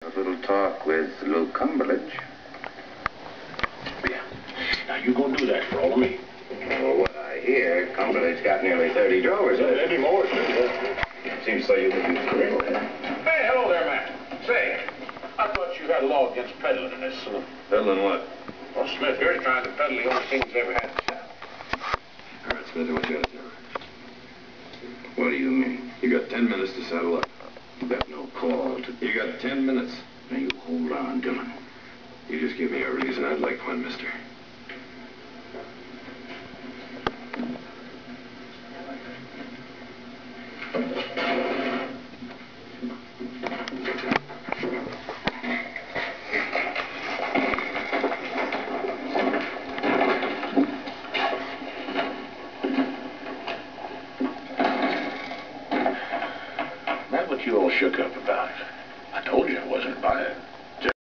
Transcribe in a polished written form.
a little talk with Luke Cumberledge. Yeah. Now, you gonna do that for all of me? Well, what I hear, Cumberledge got nearly 30 drovers. Maybe more, too. Seems so you could use real. Hey, hello there, man. Say, I thought you had a law against peddling in this saloon. Peddling what? Well, Smith here's trying to peddle the only thing he's ever had to sell. All right, Smithy, what you got to do? What do you mean? You got 10 minutes to saddle up. You got no call to... You got 10 minutes. Now, you hold on, Dillon. You just give me a reason. I'd like one, mister.